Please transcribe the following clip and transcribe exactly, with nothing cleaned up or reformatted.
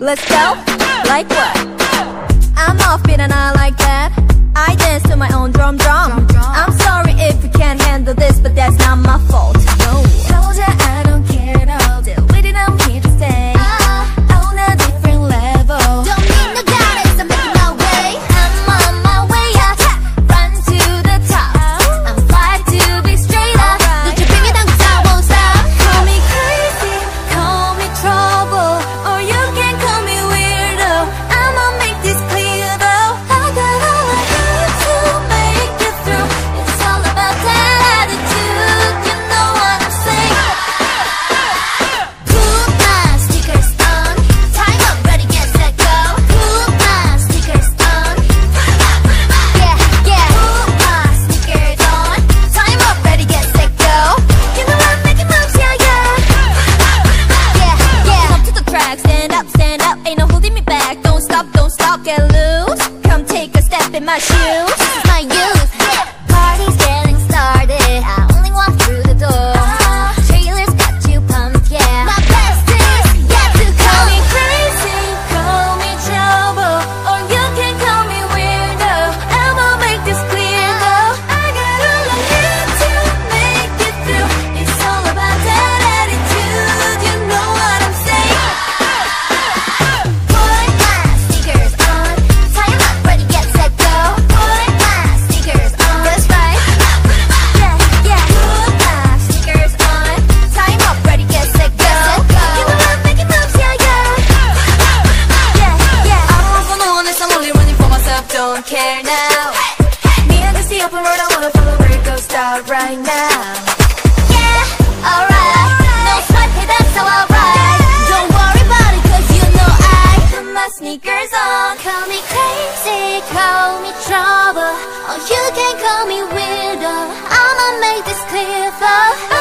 Let's go, like what? I'm offbeat and I like that. I dance to my own drum drum. I'm sorry if you can't handle this, but that's not my fault. No. told ya I don't care at all. Deal with it, I'm here to stay. On a different level. Don't need no guidance, I'm making my way. I'm on my way up, run to the top. I'm fly to be straight up. Don't you bring it down 'cause I won't stop. Call me crazy, call me trouble, or you can call me weirdo. I'ma make this clear though. I got all I need to make it through. It's all about that attitude, you know what I'm saying. Put my stickers on, time up, ready, get set, go. Put my stickers on, yeah, yeah. Put my stickers on, time up, ready, get set, go. You know I'm making moves, yeah, yeah. Yeah, yeah. Up to the track, stand up, stand up, ain't no holding me back. Don't stop, don't stop, get loose. Come take a step in my shoes. This is my youth. Party's getting started. I only walk through the door. Trailers got you pumped, yeah. My best is yet to come. Call me crazy, call me trouble, or you can call me weirdo. I'ma make this clear though. I got all I need to make it through. It's all about that attitude, you know what I'm saying. Put my stickers on, time up, ready, get set, go. Put my stickers on, that's right. Yeah, yeah. Put my stickers on, time up, ready, get set, go. You know I'm making moves, yeah, yeah. Yeah, yeah. I don't want for no one else, I'm only running for myself, don't care now. Me and this the open road, I wanna follow where it goes, start right now. Yeah, alright. No sweat, hey, that's so alright. Don't worry about it, 'cause you know I put my sneakers on. Call me crazy, call me trouble, or you can call me weirdo. I'ma make this clear though.